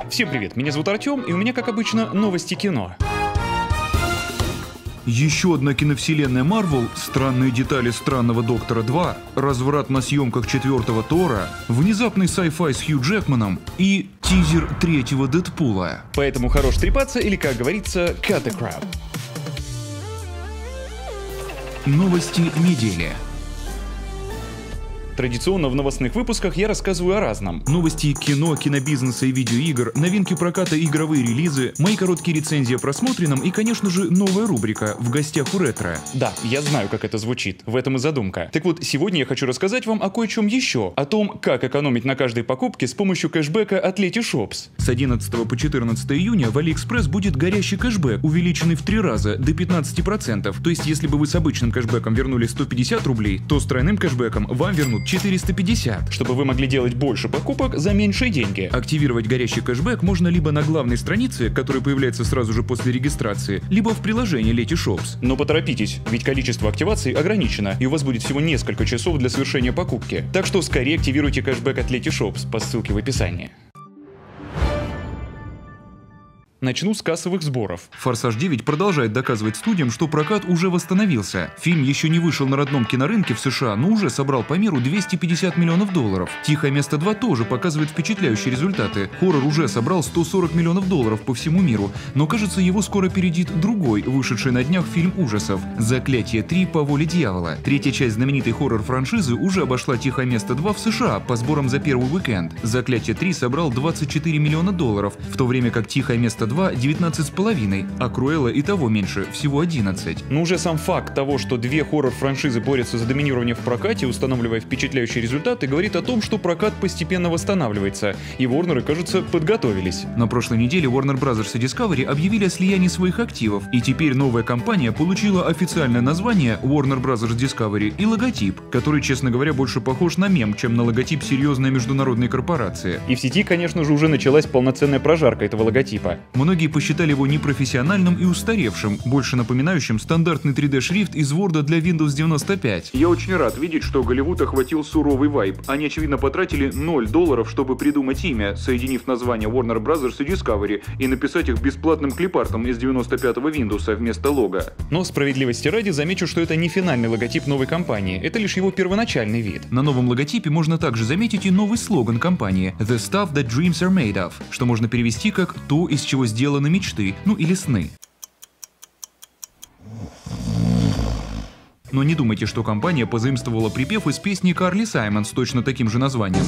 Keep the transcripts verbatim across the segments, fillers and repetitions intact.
Всем привет, меня зовут Артем, и у меня, как обычно, новости кино. Еще одна киновселенная Марвел, странные детали странного Доктора два, разврат на съемках четвертого Тора, внезапный sci-fi с Хью Джекманом и тизер третьего Дэдпула. Поэтому хорош трепаться или, как говорится, cut the crap. Новости недели. Традиционно в новостных выпусках я рассказываю о разном. Новости кино, кинобизнеса и видеоигр, новинки проката и игровые релизы, мои короткие рецензии о просмотренном и, конечно же, новая рубрика «В гостях у ретро». Да, я знаю, как это звучит, в этом и задумка. Так вот, сегодня я хочу рассказать вам о кое-чем еще, о том, как экономить на каждой покупке с помощью кэшбэка от Letyshops. С одиннадцатого по четырнадцатое июня в AliExpress будет горящий кэшбэк, увеличенный в три раза, до пятнадцати процентов. То есть, если бы вы с обычным кэшбэком вернули сто пятьдесят рублей, то с тройным кэшбэком вам вернут четыреста пятьдесят, чтобы вы могли делать больше покупок за меньшие деньги. Активировать горящий кэшбэк можно либо на главной странице, которая появляется сразу же после регистрации, либо в приложении Letyshops. Но поторопитесь, ведь количество активаций ограничено, и у вас будет всего несколько часов для совершения покупки. Так что скорее активируйте кэшбэк от Letyshops по ссылке в описании. Начну с кассовых сборов. «Форсаж девять» продолжает доказывать студиям, что прокат уже восстановился. Фильм еще не вышел на родном кинорынке в США, но уже собрал по миру двести пятьдесят миллионов долларов. «Тихое место два» тоже показывает впечатляющие результаты. Хоррор уже собрал сто сорок миллионов долларов по всему миру, но кажется, его скоро опередит другой, вышедший на днях фильм ужасов «Заклятие три. По воле дьявола». Третья часть знаменитой хоррор-франшизы уже обошла «Тихое место два» в США по сборам за первый уикенд. «Заклятие три» собрал двадцать четыре миллиона долларов, в то время как «Тихое место два» девятнадцать с половиной, а Круэлла и того меньше, всего одиннадцать. Но уже сам факт того, что две хоррор-франшизы борются за доминирование в прокате, устанавливая впечатляющие результаты, говорит о том, что прокат постепенно восстанавливается, и Warner, кажется, подготовились. На прошлой неделе Warner Brothers и Discovery объявили о слиянии своих активов, и теперь новая компания получила официальное название Warner Brothers Discovery и логотип, который, честно говоря, больше похож на мем, чем на логотип серьезной международной корпорации. И в сети, конечно же, уже началась полноценная прожарка этого логотипа. Многие посчитали его непрофессиональным и устаревшим, больше напоминающим стандартный три дэ-шрифт из Word для Windows девяносто пять. Я очень рад видеть, что Голливуд охватил суровый вайб. Они, очевидно, потратили ноль долларов, чтобы придумать имя, соединив названия Warner Brothers и Discovery, и написать их бесплатным клипартом из девяносто пятого Windows вместо лого. Но справедливости ради замечу, что это не финальный логотип новой компании, это лишь его первоначальный вид. На новом логотипе можно также заметить и новый слоган компании «The stuff that dreams are made of», что можно перевести как «то, из чего сделаны мечты», ну или сны. Но не думайте, что компания позаимствовала припев из песни Карли Саймон с точно таким же названием.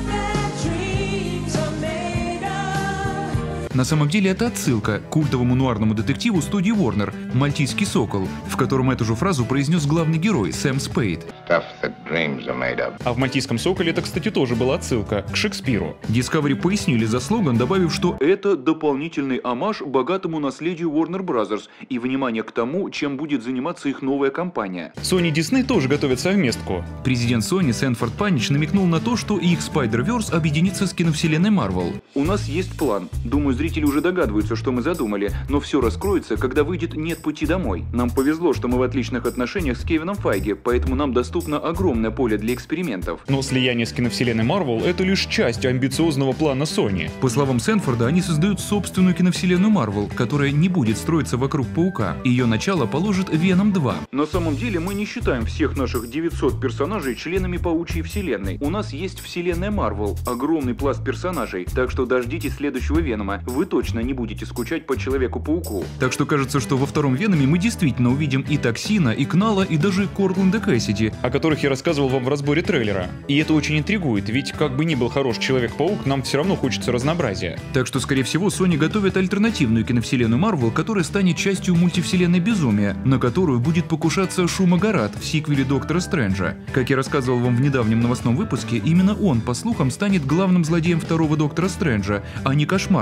На самом деле это отсылка к культовому нуарному детективу студии Warner «Мальтийский сокол», в котором эту же фразу произнес главный герой Сэм Спейд. А в «Мальтийском соколе» это, кстати, тоже была отсылка к Шекспиру. Discovery пояснили за слоган, добавив, что это дополнительный омаж богатому наследию Warner Brothers и внимание к тому, чем будет заниматься их новая компания. Sony и Disney тоже готовят совместку. Президент Sony Сэнфорд Панич намекнул на то, что их Spider-Verse объединится с киновселенной Marvel. «У нас есть план. Думаю, зрители уже догадываются, что мы задумали, но все раскроется, когда выйдет «Нет пути домой». Нам повезло, что мы в отличных отношениях с Кевином Файги, поэтому нам доступно огромное поле для экспериментов. Но слияние с киновселенной Marvel — это лишь часть амбициозного плана Sony. По словам Сэнфорда, они создают собственную киновселенную Marvel, которая не будет строиться вокруг Паука. Ее начало положит Веном два. На самом деле мы не считаем всех наших девятьсот персонажей членами Паучьей вселенной. У нас есть вселенная Marvel, огромный пласт персонажей, так что дождитесь следующего Венома. Вы точно не будете скучать по Человеку-пауку. Так что кажется, что во втором Веноме мы действительно увидим и Токсина, и Кнала, и даже Кортленда Кэссиди, о которых я рассказывал вам в разборе трейлера. И это очень интригует, ведь как бы ни был хорош Человек-паук, нам все равно хочется разнообразия. Так что, скорее всего, Sony готовит альтернативную киновселенную Marvel, которая станет частью мультивселенной Безумия, на которую будет покушаться Шума-Горат в сиквеле Доктора Стрэнджа. Как я рассказывал вам в недавнем новостном выпуске, именно он, по слухам, станет главным злодеем второго Доктора Стрэнджа, а не Кошмар, как сообщил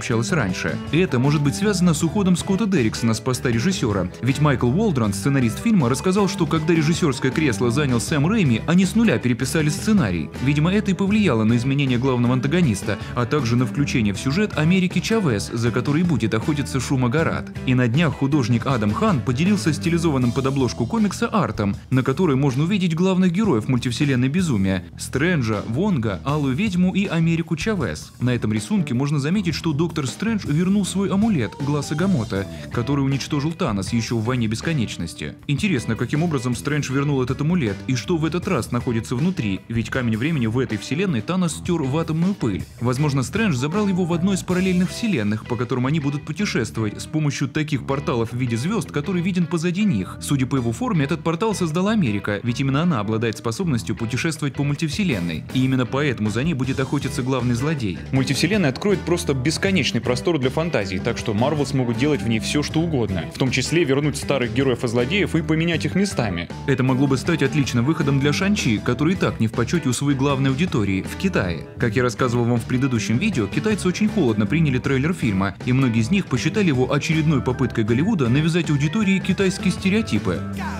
сообщалось раньше. Это может быть связано с уходом Скотта Дерриксона с поста режиссера, ведь Майкл Уолдрон, сценарист фильма, рассказал, что когда режиссерское кресло занял Сэм Рэйми, они с нуля переписали сценарий. Видимо, это и повлияло на изменение главного антагониста, а также на включение в сюжет Америки Чавес, за которой будет охотиться Шума Горат. И на днях художник Адам Хан поделился стилизованным под обложку комикса артом, на которой можно увидеть главных героев мультивселенной безумия – Стрэнджа, Вонга, Алую ведьму и Америку Чавес. На этом рисунке можно заметить, что Доктор Стрэндж вернул свой амулет – глаз Агамота, который уничтожил Танос еще в Войне Бесконечности. Интересно, каким образом Стрэндж вернул этот амулет и что в этот раз находится внутри, ведь камень времени в этой вселенной Танос стер в атомную пыль. Возможно, Стрэндж забрал его в одной из параллельных вселенных, по которым они будут путешествовать с помощью таких порталов в виде звезд, который виден позади них. Судя по его форме, этот портал создала Америка, ведь именно она обладает способностью путешествовать по мультивселенной, и именно поэтому за ней будет охотиться главный злодей. Мультивселенная откроет просто бесконечный простор для фантазии, так что Марвел смогут делать в ней все, что угодно, в том числе вернуть старых героев и злодеев и поменять их местами. Это могло бы стать отличным выходом для Шан-Чи, который и так не в почете у своей главной аудитории – в Китае. Как я рассказывал вам в предыдущем видео, китайцы очень холодно приняли трейлер фильма, и многие из них посчитали его очередной попыткой Голливуда навязать аудитории китайские стереотипы.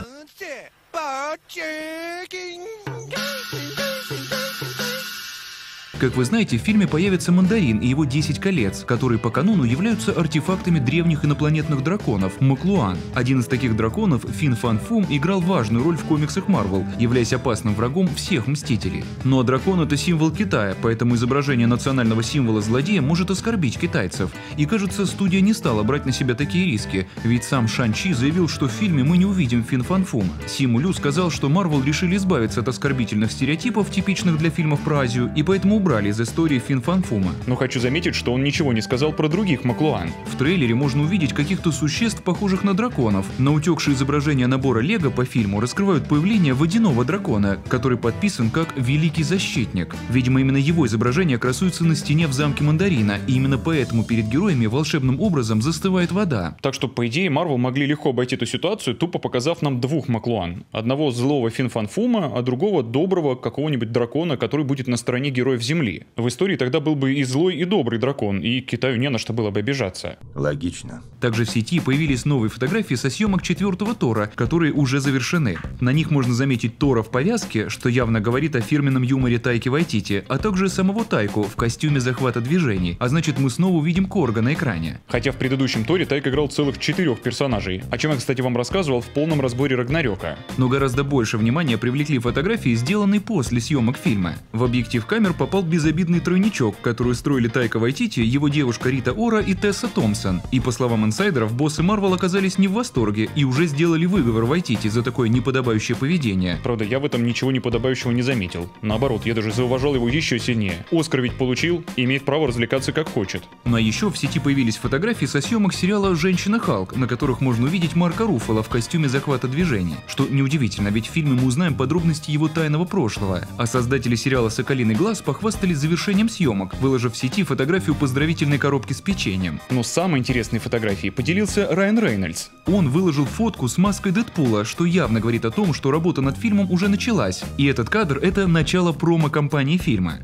Как вы знаете, в фильме появится Мандарин и его десять колец, которые по канону являются артефактами древних инопланетных драконов – Маклуан. Один из таких драконов, Фин Фан Фум, играл важную роль в комиксах Марвел, являясь опасным врагом всех Мстителей. Но дракон – это символ Китая, поэтому изображение национального символа злодея может оскорбить китайцев. И кажется, студия не стала брать на себя такие риски, ведь сам Шан-Чи заявил, что в фильме мы не увидим Фин Фан Фум. Симу Лю сказал, что Марвел решили избавиться от оскорбительных стереотипов, типичных для фильмов про Азию, и поэтому убрали из истории Фин Фан Фума. Но хочу заметить, что он ничего не сказал про других Маклуан. В трейлере можно увидеть каких-то существ, похожих на драконов. На утекшие изображения набора Лего по фильму раскрывают появление водяного дракона, который подписан как Великий Защитник. Видимо, именно его изображение красуется на стене в замке Мандарина, и именно поэтому перед героями волшебным образом застывает вода. Так что, по идее, Марвел могли легко обойти эту ситуацию, тупо показав нам двух Маклуан. Одного злого Фин Фан Фума, а другого доброго какого-нибудь дракона, который будет на стороне героев Земли. В истории тогда был бы и злой, и добрый дракон, и Китаю не на что было бы обижаться. Логично. Также в сети появились новые фотографии со съемок четвертого Тора, которые уже завершены. На них можно заметить Тора в повязке, что явно говорит о фирменном юморе Тайки Вайтити, а также самого Тайку в костюме захвата движений, а значит мы снова увидим Корга на экране. Хотя в предыдущем Торе Тайк играл целых четырех персонажей, о чем я, кстати, вам рассказывал в полном разборе Рагнарёка. Но гораздо больше внимания привлекли фотографии, сделанные после съемок фильма. В объектив камер попал безобидный тройничок, который устроили Тайка Вайтити, его девушка Рита Ора и Тесса Томпсон. И по словам инсайдеров, боссы Марвел оказались не в восторге и уже сделали выговор Вайтити за такое неподобающее поведение. Правда, я в этом ничего неподобающего не заметил. Наоборот, я даже зауважал его еще сильнее. Оскар ведь получил, имеет право развлекаться как хочет. Ну а еще в сети появились фотографии со съемок сериала «Женщина Халк», на которых можно увидеть Марка Руффало в костюме захвата движений. Что неудивительно, ведь в фильме мы узнаем подробности его тайного прошлого. А создатели сериала «Соколиный глаз» похвастались завершением съемок, выложив в сети фотографию поздравительной коробки с печеньем. Но самой интересной фотографией поделился Райан Рейнольдс. Он выложил фотку с маской Дэдпула, что явно говорит о том, что работа над фильмом уже началась. И этот кадр — это начало промо-кампании фильма.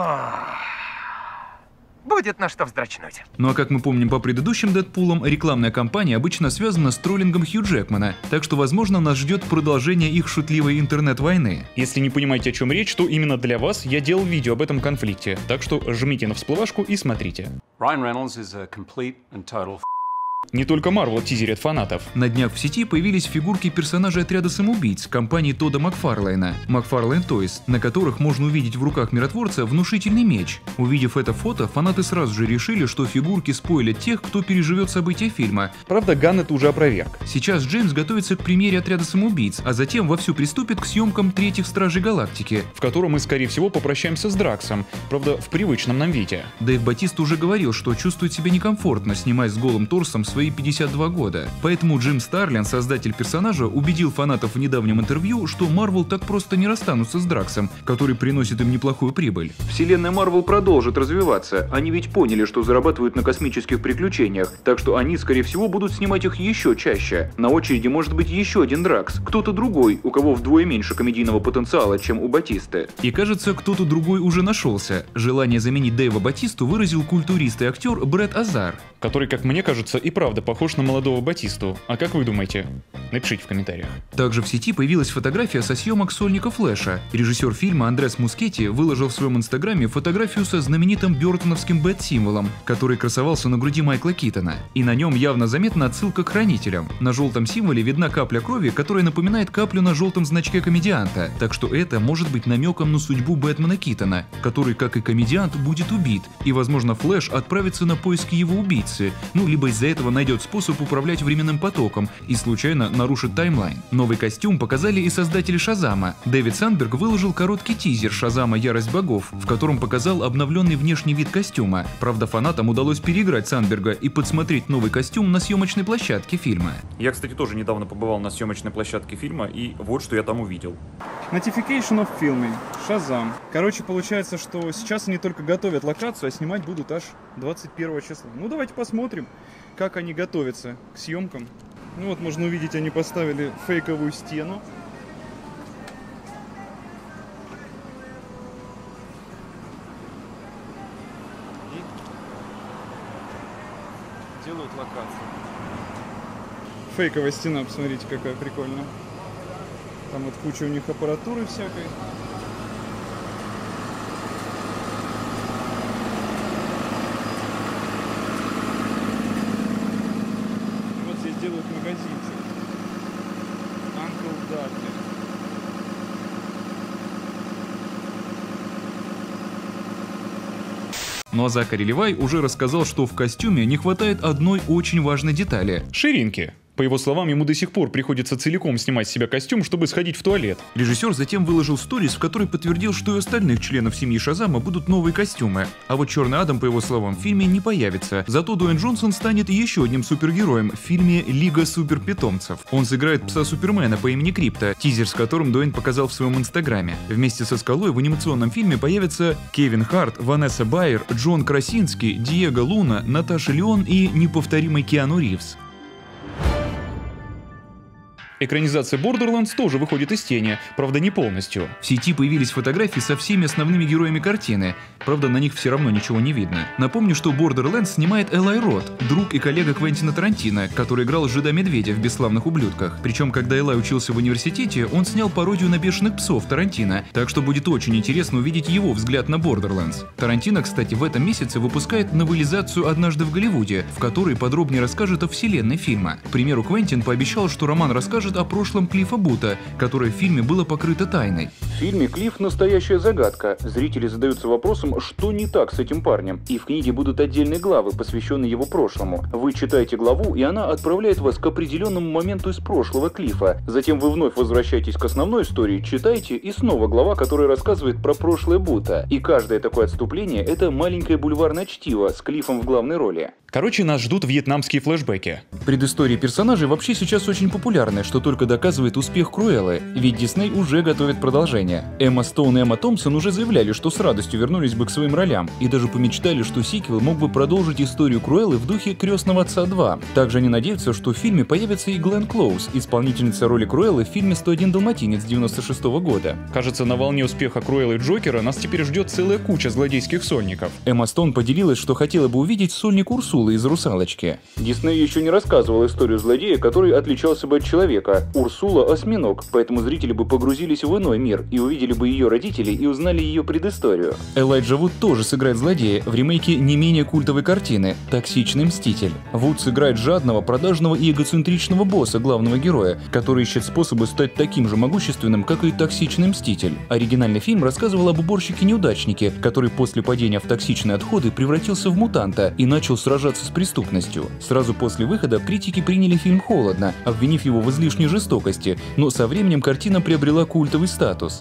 Будет на что вздрочнуть. Ну а как мы помним по предыдущим Дэдпулам, рекламная кампания обычно связана с троллингом Хью Джекмана, так что, возможно, нас ждет продолжение их шутливой интернет-войны. Если не понимаете, о чем речь, то именно для вас я делал видео об этом конфликте, так что жмите на всплывашку и смотрите. Ryan Reynolds is a complete and total Не только Марвел тизерит фанатов. На днях в сети появились фигурки персонажей отряда самоубийц компании Тодда Макфарлейна, Макфарлейн Toys, на которых можно увидеть в руках миротворца внушительный меч. Увидев это фото, фанаты сразу же решили, что фигурки спойлят тех, кто переживет события фильма. Правда, Ганн это уже опроверг. Сейчас Джеймс готовится к премьере отряда самоубийц, а затем вовсю приступит к съемкам третьих Стражей Галактики, в котором мы, скорее всего, попрощаемся с Драксом, правда, в привычном нам виде. Дэйв Батиста уже говорил, что чувствует себя некомфортно, снимаясь с голым торсом свои пятьдесят два года. Поэтому Джим Старлин, создатель персонажа, убедил фанатов в недавнем интервью, что Марвел так просто не расстанутся с Драксом, который приносит им неплохую прибыль. Вселенная Марвел продолжит развиваться. Они ведь поняли, что зарабатывают на космических приключениях, так что они, скорее всего, будут снимать их еще чаще. На очереди может быть еще один Дракс, кто-то другой, у кого вдвое меньше комедийного потенциала, чем у Батисты. И кажется, кто-то другой уже нашелся. Желание заменить Дэйва Батисту выразил культурист и актер Брэд Азар, который, как мне кажется, и правда похож на молодого Батисту. А как вы думаете? Напишите в комментариях. Также в сети появилась фотография со съемок «Сольника Флэша». Режиссер фильма Андрес Мускетти выложил в своем инстаграме фотографию со знаменитым бёртоновским бэт-символом, который красовался на груди Майкла Китона. И на нем явно заметна отсылка к Хранителям. На желтом символе видна капля крови, которая напоминает каплю на желтом значке комедианта. Так что это может быть намеком на судьбу Бэтмена Китона, который, как и комедиант, будет убит. И, возможно, Флэш отправится на поиски его убийцы. Ну, либо из-за этого найдет способ управлять временным потоком и случайно нарушит таймлайн. Новый костюм показали и создатели Шазама. Дэвид Сандберг выложил короткий тизер Шазама «Ярость богов», в котором показал обновленный внешний вид костюма. Правда, фанатам удалось переиграть Сандберга и подсмотреть новый костюм на съемочной площадке фильма. Я, кстати, тоже недавно побывал на съемочной площадке фильма, и вот что я там увидел. Notification of filming. Шазам. Короче, получается, что сейчас они только готовят локацию, а снимать будут аж двадцать первого числа. Ну, давайте посмотрим, как они готовятся к съемкам. Ну вот, можно увидеть, они поставили фейковую стену. И делают локацию. Фейковая стена, посмотрите, какая прикольная. Там вот куча у них аппаратуры всякой. Вот здесь делают магазинчик. Uncle Dudley. Но Закари Левай уже рассказал, что в костюме не хватает одной очень важной детали. Ширинки. По его словам, ему до сих пор приходится целиком снимать с себя костюм, чтобы сходить в туалет. Режиссер затем выложил сторис, в которой подтвердил, что и у остальных членов семьи Шазама будут новые костюмы. А вот Черный Адам, по его словам, в фильме не появится. Зато Дуэйн Джонсон станет еще одним супергероем в фильме «Лига суперпитомцев». Он сыграет пса Супермена по имени Крипто, тизер с которым Дуэйн показал в своем инстаграме. Вместе со Скалой в анимационном фильме появятся Кевин Харт, Ванесса Байер, Джон Красинский, Диего Луна, Наташа Леон и неповторимый Киану Ривз. Экранизация Borderlands тоже выходит из тени, правда не полностью. В сети появились фотографии со всеми основными героями картины, правда на них все равно ничего не видно. Напомню, что Borderlands снимает Элай Рот, друг и коллега Квентина Тарантино, который играл Жида Медведя в «Бесславных ублюдках». Причем, когда Элай учился в университете, он снял пародию на «Бешеных псов» Тарантино, так что будет очень интересно увидеть его взгляд на Borderlands. Тарантино, кстати, в этом месяце выпускает новелизацию «Однажды в Голливуде», в которой подробнее расскажет о вселенной фильма. К примеру, Квентин пообещал, что роман расскажет о прошлом Клиффа Бута, которое в фильме было покрыто тайной. В фильме Клифф — настоящая загадка. Зрители задаются вопросом, что не так с этим парнем. И в книге будут отдельные главы, посвященные его прошлому. Вы читаете главу, и она отправляет вас к определенному моменту из прошлого Клиффа. Затем вы вновь возвращаетесь к основной истории, читаете, и снова глава, которая рассказывает про прошлое Бута. И каждое такое отступление — это маленькое бульварное чтиво с Клиффом в главной роли. Короче, нас ждут вьетнамские флешбеки. Предыстории персонажей вообще сейчас очень популярны, что только доказывает успех Круэллы, ведь Дисней уже готовит продолжение. Эмма Стоун и Эмма Томпсон уже заявляли, что с радостью вернулись бы к своим ролям, и даже помечтали, что сиквел мог бы продолжить историю Круэллы в духе «Крестного отца два». Также они надеются, что в фильме появится и Гленн Клоуз, исполнительница роли Круэллы в фильме «сто один далматинец» девяносто шестого года. Кажется, на волне успеха Круэллы и Джокера нас теперь ждет целая куча злодейских сольников. Эмма Стоун поделилась, что хотела бы увидеть сольник Урсулы из «Русалочки». Дисней еще не рассказывал историю злодея, который отличался бы от человека. Урсула — осьминог, поэтому зрители бы погрузились в иной мир и увидели бы ее родителей и узнали ее предысторию. Элайджа Вуд тоже сыграет злодея в ремейке не менее культовой картины «Токсичный мститель». Вуд сыграет жадного, продажного и эгоцентричного босса главного героя, который ищет способы стать таким же могущественным, как и токсичный мститель. Оригинальный фильм рассказывал об уборщике-неудачнике, который после падения в токсичные отходы превратился в мутанта и начал сражаться с преступностью. Сразу после выхода критики приняли фильм холодно, обвинив его в излишней жестокости, но со временем картина приобрела культовый статус.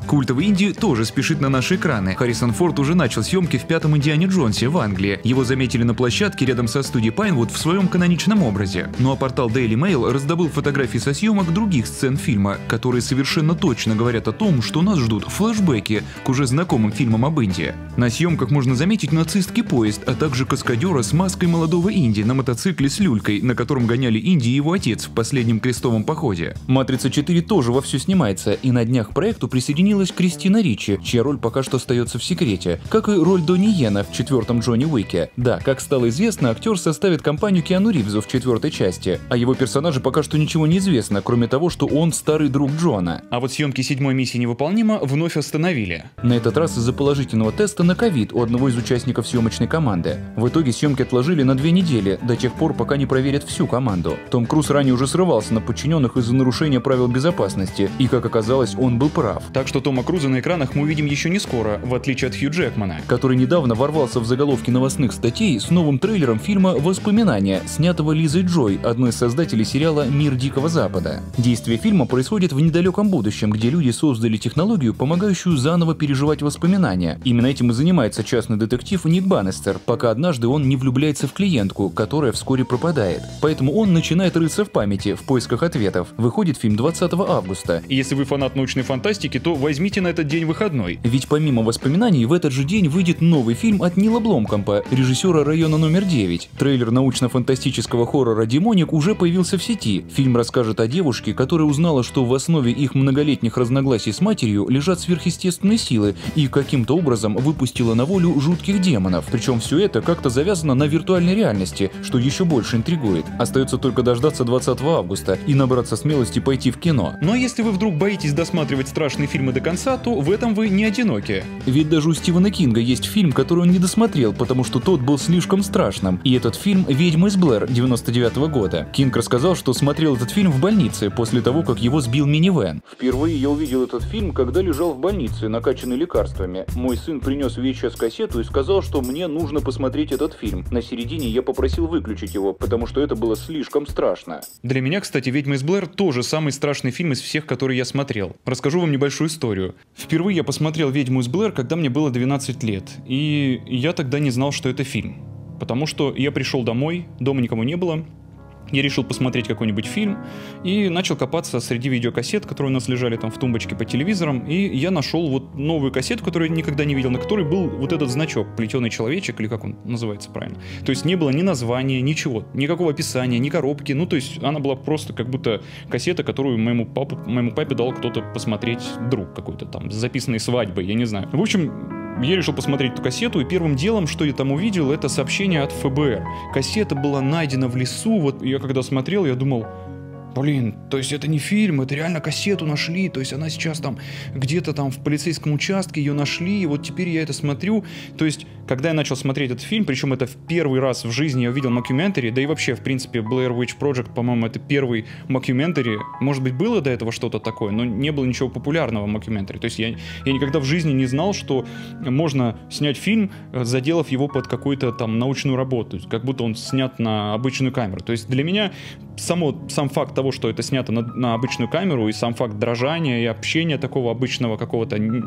Культовый инди тоже спешит на наши экраны. Харрисон Форд уже начал съемки в пятом Индиане Джонсе в Англии. Его заметили на площадке рядом со студией Пайнвуд в своем каноничном образе. Ну а портал Daily Mail раздобыл фотографии со съемок других сцен фильма, которые совершенно точно говорят о том, что нас ждут флешбеки к уже знакомым фильмам об Индии. На съемках можно заметить нацистский поезд, а также каскадера с маской молодого инди на мотоцикле с люлькой, на котором гоняли Инди и его отец в последнем крестовом походе. «Матрица четыре» тоже вовсю снимается, и на днях к проекту присоединилась Кристина Ричи, чья роль пока что остается в секрете, как и роль Донни Йена в четвертом Джонни Уике. Да, как стало известно, актер составит компанию Киану Ривзу в четвертой части. О его персонаже пока что ничего не известно, кроме того, что он старый друг Джона. А вот съемки седьмой миссии невыполнима вновь остановили. На этот раз из-за положительного теста на ковид у одного из участников съемочной команды. В итоге съемки отложили на две недели, до тех пор, пока не проверят всю команду. Том Круз ранее уже срывался на подчиненных из-за нарушения правил безопасности, и, как оказалось, он был прав. Так что Тома Круза на экранах мы увидим еще не скоро, в отличие от Хью Джекмана, который недавно ворвался в заголовки новостных статей с новым трейлером фильма «Воспоминания», снятого Лизой Джой, одной из создателей сериала «Мир Дикого Запада». Действие фильма происходит в недалеком будущем, где люди создали технологию, помогающую заново переживать воспоминания. Именно этим и занимается частный детектив Ник Баннистер, пока однажды он не влюбляется в клиентку, которая вскоре пропадает. Поэтому он начинает рыться в памяти, в поисках ответов. Выходит фильм двадцатого августа. И если вы фанат научной фантастики, то возьмите на этот день выходной. Ведь помимо воспоминаний, в этот же день выйдет новый фильм от Нила Бломкампа, режиссера «Района номер девять». Трейлер научно-фантастического хоррора «Демоник» уже появился в сети. Фильм расскажет о девушке, которая узнала, что в основе их многолетних разногласий с матерью лежат сверхъестественные силы, и каким-то образом выпустила на волю жутких демонов. Причем все это как-то завязано на виртуальной реальности, что еще больше интригует. Остается только дождаться двадцатого августа и набраться смелости пойти в кино. Но если вы вдруг боитесь досматривать страшные фильмы до конца, то в этом вы не одиноки. Ведь даже у Стивена Кинга есть фильм, который он не досмотрел, потому что тот был слишком страшным. И этот фильм «Ведьма из Блэр» девяносто девятого года. Кинг рассказал, что смотрел этот фильм в больнице после того, как его сбил минивэн. «Впервые я увидел этот фильм, когда лежал в больнице, накачанный лекарствами. Мой сын принес ви эйч эс-кассету и сказал, что мне нужно посмотреть этот фильм. На середине я попросил выключить его, потому что это было слишком страшно». Для меня, кстати, «Ведьма из Блэр» тоже самый страшный фильм из всех, которые я смотрел. Расскажу вам небольшую историю. Впервые я посмотрел «Ведьму из Блэр», когда мне было двенадцать лет. И я тогда не знал, что это фильм. Потому что я пришел домой, дома никого не было. Я решил посмотреть какой-нибудь фильм и начал копаться среди видеокассет, которые у нас лежали там в тумбочке по телевизорам, и я нашел вот новую кассету, которую я никогда не видел, на которой был вот этот значок, плетеный человечек, или как он называется правильно. То есть не было ни названия, ничего, никакого описания, ни коробки, ну то есть она была просто как будто кассета, которую моему, папу, моему папе дал кто-то посмотреть, друг какой-то там, с записанной свадьбой, я не знаю. В общем... Я решил посмотреть эту кассету, и первым делом, что я там увидел, это сообщение от эф бэ эр. Кассета была найдена в лесу, вот я когда смотрел, я думал... Блин, то есть это не фильм, это реально кассету нашли, то есть она сейчас там где-то там в полицейском участке ее нашли, и вот теперь я это смотрю. То есть, когда я начал смотреть этот фильм, причем это в первый раз в жизни я увидел мокюментари, да и вообще, в принципе, Blair Witch Project, по-моему, это первый мокюментари. Может быть, было до этого что-то такое, но не было ничего популярного в мокюментари. То есть я, я никогда в жизни не знал, что можно снять фильм, заделав его под какую-то там научную работу, как будто он снят на обычную камеру. То есть для меня само, сам факт того, что это снято на, на обычную камеру, и сам факт дрожания и общения такого обычного какого-то не,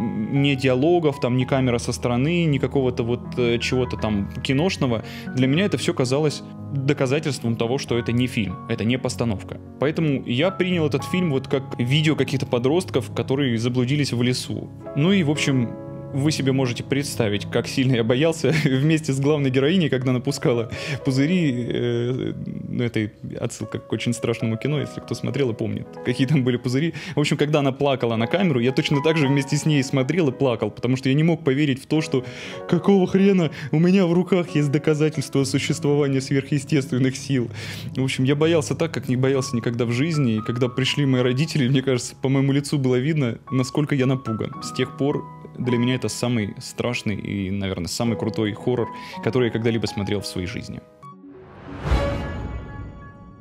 не диалогов, там, ни камера со стороны, ни какого-то вот э, чего-то там киношного, для меня это все казалось доказательством того, что это не фильм, это не постановка. Поэтому я принял этот фильм вот как видео каких-то подростков, которые заблудились в лесу. Ну и, в общем... Вы себе можете представить, как сильно я боялся вместе с главной героиней, когда она пускала пузыри. Э, ну, это отсылка к очень страшному кино, если кто смотрел и помнит, какие там были пузыри. В общем, когда она плакала на камеру, я точно так же вместе с ней смотрел и плакал, потому что я не мог поверить в то, что какого хрена у меня в руках есть доказательства существования сверхъестественных сил. В общем, я боялся так, как не боялся никогда в жизни. И когда пришли мои родители, мне кажется, по моему лицу было видно, насколько я напуган. С тех пор для меня это самый страшный и, наверное, самый крутой хоррор, который я когда-либо смотрел в своей жизни.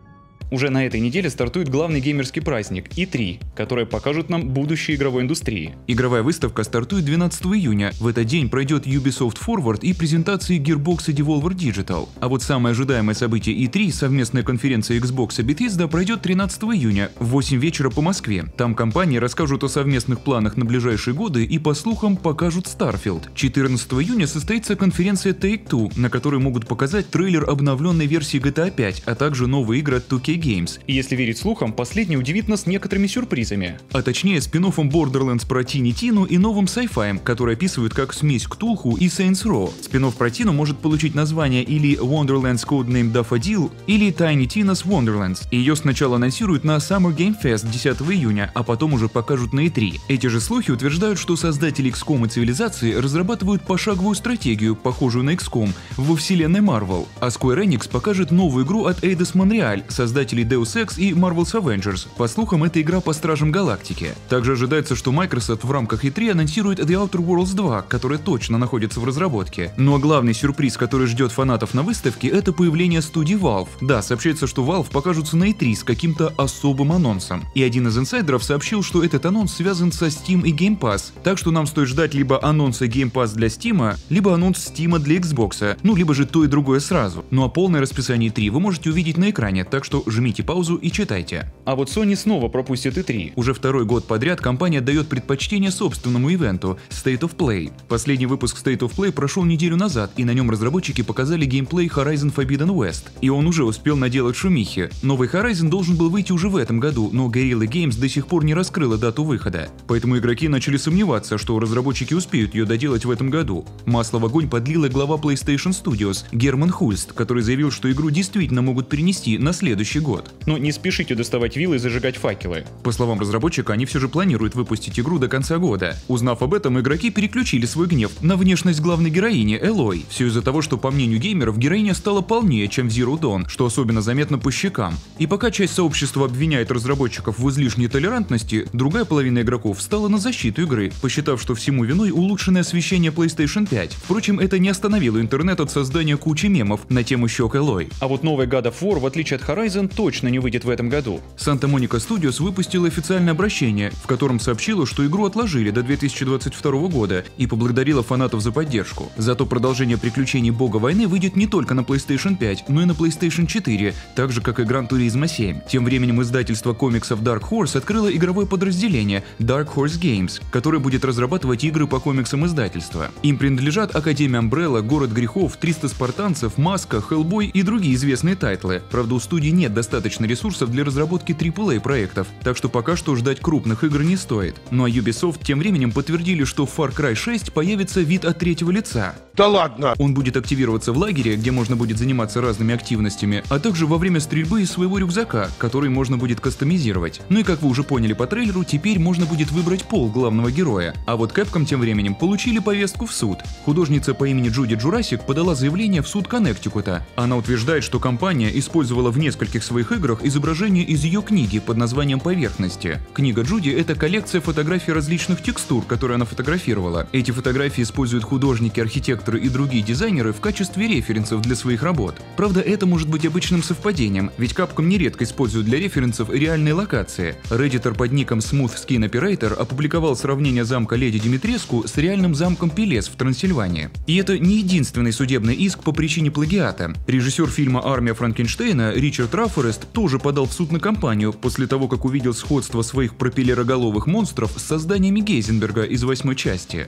Уже на этой неделе стартует главный геймерский праздник и три, который покажет нам будущее игровой индустрии. Игровая выставка стартует двенадцатого июня. В этот день пройдет Ubisoft Forward и презентации Gearbox и Devolver Digital. А вот самое ожидаемое событие и три, совместная конференция Xbox и Bethesda, пройдет тринадцатого июня в восемь вечера по Москве. Там компании расскажут о совместных планах на ближайшие годы и, по слухам, покажут Starfield. четырнадцатого июня состоится конференция Take-Two, на которой могут показать трейлер обновленной версии джи ти эй пять, а также новые игры от ту кей Games. И если верить слухам, последний удивит нас некоторыми сюрпризами. А точнее спин-оффом Borderlands про Тини Тину и новым sci-fi, который описывают как смесь Ктулху и Saints Row. Спин-офф про Тину может получить название или Wonderlands Codename Daffodil, или Tiny Tina's Wonderlands. Ее сначала анонсируют на Summer Game Fest десятого июня, а потом уже покажут на и три. Эти же слухи утверждают, что создатели икс ком и Цивилизации разрабатывают пошаговую стратегию, похожую на икс ком, во вселенной Marvel. А Square Enix покажет новую игру от Eidos Montreal, создателей Deus Ex и Marvel's Avengers. По слухам, это игра по Стражам Галактики. Также ожидается, что Microsoft в рамках и три анонсирует The Outer Worlds два, которая точно находится в разработке. Ну а главный сюрприз, который ждет фанатов на выставке, это появление студии Valve. Да, сообщается, что Valve покажутся на и три с каким-то особым анонсом. И один из инсайдеров сообщил, что этот анонс связан со Steam и Game Pass. Так что нам стоит ждать либо анонса Game Pass для Steam, либо анонс Steam для Xbox, ну либо же то и другое сразу. Ну а полное расписание и три вы можете увидеть на экране, так что жмите паузу и читайте. А вот Sony снова пропустит и три. Уже второй год подряд компания дает предпочтение собственному ивенту State of Play. Последний выпуск State of Play прошел неделю назад, и на нем разработчики показали геймплей Horizon Forbidden West. И он уже успел наделать шумихи. Новый Horizon должен был выйти уже в этом году, но Guerrilla Games до сих пор не раскрыла дату выхода. Поэтому игроки начали сомневаться, что разработчики успеют ее доделать в этом году. Масло в огонь подлила глава PlayStation Studios Герман Хульст, который заявил, что игру действительно могут перенести на следующий год. Но не спешите доставать вилы и зажигать факелы. По словам разработчика, они все же планируют выпустить игру до конца года. Узнав об этом, игроки переключили свой гнев на внешность главной героини Элой. Все из-за того, что, по мнению геймеров, героиня стала полнее, чем в Zero Dawn, что особенно заметно по щекам. И пока часть сообщества обвиняет разработчиков в излишней толерантности, другая половина игроков встала на защиту игры, посчитав, что всему виной улучшенное освещение PlayStation пять. Впрочем, это не остановило интернет от создания кучи мемов на тему щек Элой. А вот новый God of War, в отличие от Horizon, точно не выйдет в этом году. Santa Monica Studios выпустила официальное обращение, в котором сообщила, что игру отложили до две тысячи двадцать второго года и поблагодарила фанатов за поддержку. Зато продолжение приключений Бога войны выйдет не только на PlayStation пять, но и на PlayStation четыре, так же как и Gran Turismo семь. Тем временем издательство комиксов Dark Horse открыло игровое подразделение Dark Horse Games, которое будет разрабатывать игры по комиксам издательства. Им принадлежат Академия Umbrella, Город грехов, триста спартанцев, Маска, Hellboy и другие известные тайтлы. Правда, у студии нет достаточно ресурсов для разработки трипл эй проектов, так что пока что ждать крупных игр не стоит. Ну а Ubisoft тем временем подтвердили, что в Far Cry шесть появится вид от третьего лица. Да ладно! Он будет активироваться в лагере, где можно будет заниматься разными активностями, а также во время стрельбы из своего рюкзака, который можно будет кастомизировать. Ну и как вы уже поняли по трейлеру, теперь можно будет выбрать пол главного героя. А вот Capcom тем временем получили повестку в суд. Художница по имени Джуди Джурасик подала заявление в суд Коннектикута. Она утверждает, что компания использовала в нескольких своих играх изображение из ее книги под названием «Поверхности». Книга Джуди — это коллекция фотографий различных текстур, которые она фотографировала. Эти фотографии используют художники, архитекторы и другие дизайнеры в качестве референсов для своих работ. Правда, это может быть обычным совпадением, ведь Capcom нередко использует для референсов реальные локации. Реддитор под ником Smooth Skin Operator опубликовал сравнение замка Леди Димитреску с реальным замком Пелес в Трансильвании. И это не единственный судебный иск по причине плагиата. Режиссер фильма «Армия Франкенштейна» Ричард Раффорест тоже подал в суд на компанию после того, как увидел сходство своих пропеллероголовых монстров с созданиями Гейзенберга из восьмой части.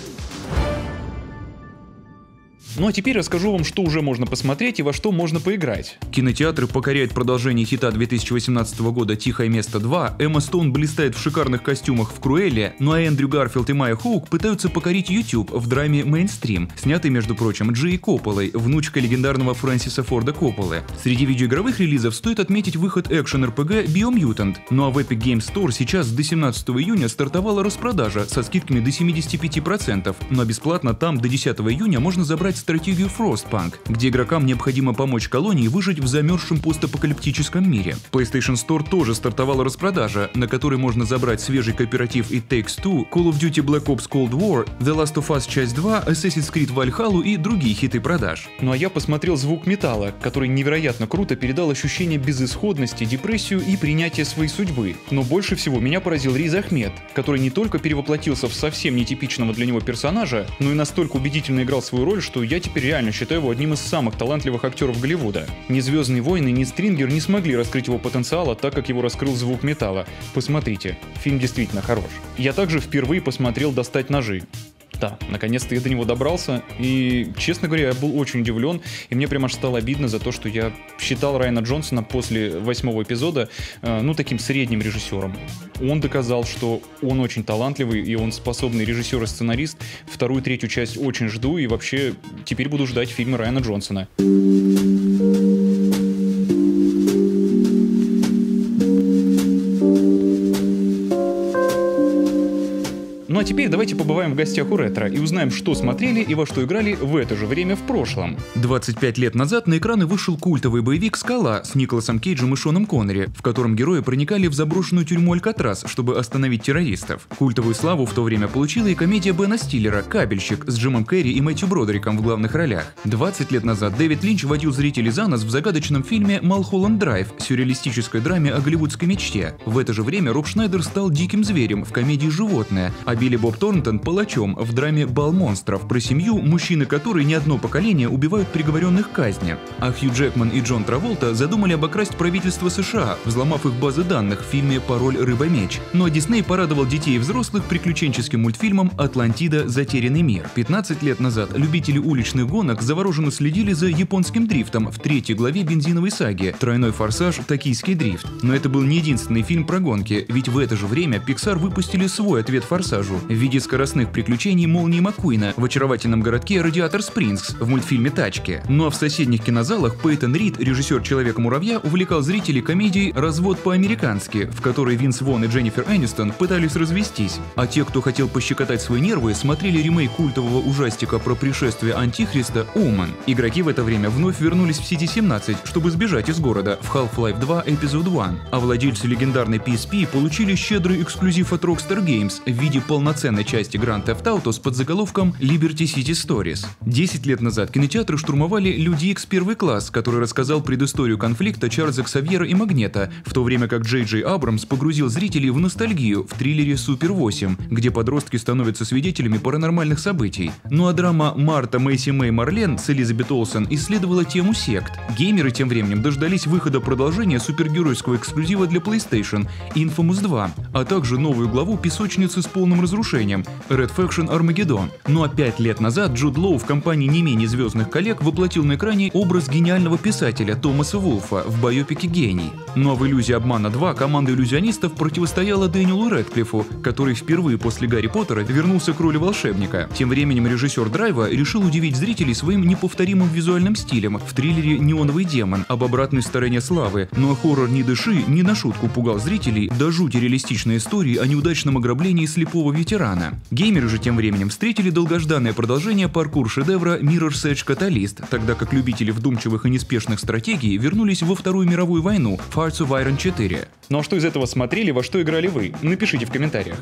Ну а теперь расскажу вам, что уже можно посмотреть и во что можно поиграть. Кинотеатры покоряют продолжение хита две тысячи восемнадцатого года «Тихое место два», Эмма Стоун блистает в шикарных костюмах в «Круэлле», ну а Эндрю Гарфилд и Майя Хоук пытаются покорить YouTube в драме «Мейнстрим», снятый, между прочим, Джей Копполой, внучкой легендарного Фрэнсиса Форда Копполы. Среди видеоигровых релизов стоит отметить выход экшен-эр пи джи Biomutant, ну а в Epic Games Store сейчас до семнадцатого июня стартовала распродажа со скидками до семидесяти пяти процентов, но бесплатно там до десятого июня можно забрать стратегию Frostpunk, где игрокам необходимо помочь колонии выжить в замерзшем постапокалиптическом мире. В PlayStation Store тоже стартовала распродажа, на которой можно забрать свежий кооператив It Takes Two, Call of Duty Black Ops Cold War, The Last of Us Часть два, Assassin's Creed Valhalla и другие хиты продаж. Ну а я посмотрел «Звук металла», который невероятно круто передал ощущение безысходности, депрессию и принятия своей судьбы. Но больше всего меня поразил Риз Ахмед, который не только перевоплотился в совсем нетипичного для него персонажа, но и настолько убедительно играл свою роль, что я теперь реально считаю его одним из самых талантливых актеров Голливуда. Ни «Звездные войны», ни «Стрингер» не смогли раскрыть его потенциала так, как его раскрыл «Звук металла». Посмотрите, фильм действительно хорош. Я также впервые посмотрел «Достать ножи». Да, наконец-то я до него добрался, и, честно говоря, я был очень удивлен, и мне прям аж стало обидно за то, что я считал Райана Джонсона после восьмого эпизода, э, ну, таким средним режиссером. Он доказал, что он очень талантливый, и он способный режиссер и сценарист. Вторую, третью часть очень жду, и вообще теперь буду ждать фильмы Райана Джонсона. Ну а теперь давайте побываем в гостях у ретро и узнаем, что смотрели и во что играли в это же время в прошлом. двадцать пять лет назад на экраны вышел культовый боевик «Скала» с Николасом Кейджем и Шоном Коннери, в котором герои проникали в заброшенную тюрьму Алькатрас, чтобы остановить террористов. Культовую славу в то время получила и комедия Бена Стиллера «Кабельщик» с Джимом Керри и Мэтью Бродериком в главных ролях. двадцать лет назад Дэвид Линч водил зрителей за нос в загадочном фильме «Малхолланд Драйв» — сюрреалистической драме о голливудской мечте. В это же время Роб Шнайдер стал диким зверем в комедии «Животное», а Билли Боб Торнтон — палачом в драме «Бал монстров» про семью, мужчины которой не одно поколение убивают приговоренных к казни. А Хью Джекман и Джон Траволта задумали обокрасть правительство США, взломав их базы данных в фильме «Пароль Рыба-меч». Ну а Дисней порадовал детей и взрослых приключенческим мультфильмом «Атлантида. Затерянный мир». пятнадцать лет назад любители уличных гонок завороженно следили за японским дрифтом в третьей главе бензиновой саги «Тройной форсаж. Токийский дрифт». Но это был не единственный фильм про гонки, ведь в это же время Pixar выпустили свой ответ «Форсажу» в виде скоростных приключений Молнии Маккуина в очаровательном городке Радиатор Спрингс в мультфильме «Тачки». Ну а в соседних кинозалах Пейтон Рид, режиссер «Человека-муравья», увлекал зрителей комедией «Развод по-американски», в которой Винс Вон и Дженнифер Энистон пытались развестись. А те, кто хотел пощекотать свои нервы, смотрели ремейк культового ужастика про пришествие Антихриста «Омен». Игроки в это время вновь вернулись в Сити семнадцать, чтобы сбежать из города в Half-Life два Эпизод один. А владельцы легендарной пи эс пи получили щедрый эксклюзив от Rockstar Games в виде полноценной части Grand Theft Auto с подзаголовком Liberty City Stories. Десять лет назад кинотеатры штурмовали Люди Икс Первый класс, который рассказал предысторию конфликта Чарльза Ксавьера и Магнета, в то время как Джей Джей Абрамс погрузил зрителей в ностальгию в триллере Супер восемь, где подростки становятся свидетелями паранормальных событий. Ну а драма Марта, Мэйси Мэй, Марлен с Элизабет Олсен исследовала тему сект. Геймеры тем временем дождались выхода продолжения супергеройского эксклюзива для PlayStation Infamous два, а также новую главу «Песочницы с полным разрушением» Red Faction Armageddon. Ну а пять лет назад Джуд Лоу в компании не менее звездных коллег воплотил на экране образ гениального писателя Томаса Вулфа в байопике «Гений». Ну а в «Иллюзия обмана два» команда иллюзионистов противостояла Дэниелу Рэдклиффу, который впервые после Гарри Поттера вернулся к роли волшебника. Тем временем режиссер «Драйва» решил удивить зрителей своим неповторимым визуальным стилем в триллере «Неоновый демон» об обратной стороне славы. Ну а хоррор «Не дыши» не на шутку пугал зрителей до жути реалистичной истории о неудачном ограблении слепого ветерана. Геймеры же тем временем встретили долгожданное продолжение паркур-шедевра Mirror's Edge Catalyst, тогда как любители вдумчивых и неспешных стратегий вернулись во Вторую мировую войну в Hearts of Iron четыре. Ну а что из этого смотрели, во что играли вы? Напишите в комментариях.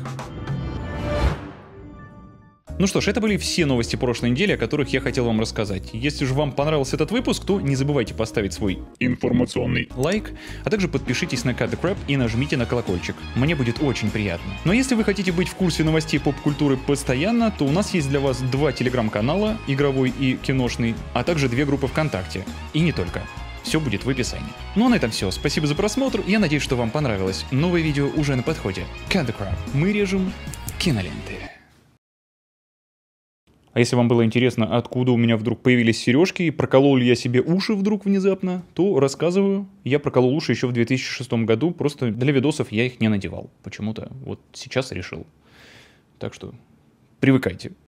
Ну что ж, это были все новости прошлой недели, о которых я хотел вам рассказать. Если же вам понравился этот выпуск, то не забывайте поставить свой информационный лайк, а также подпишитесь на Cut the Crap и нажмите на колокольчик. Мне будет очень приятно. Но если вы хотите быть в курсе новостей поп-культуры постоянно, то у нас есть для вас два телеграм-канала, игровой и киношный, а также две группы ВКонтакте. И не только. Все будет в описании. Ну а на этом все. Спасибо за просмотр. Я надеюсь, что вам понравилось. Новое видео уже на подходе. Cut the Crap. Мы режем киноленты. А если вам было интересно, откуда у меня вдруг появились сережки и проколол ли я себе уши вдруг внезапно, то рассказываю. Я проколол уши еще в две тысячи шестом году, просто для видосов я их не надевал. Почему-то вот сейчас решил. Так что привыкайте.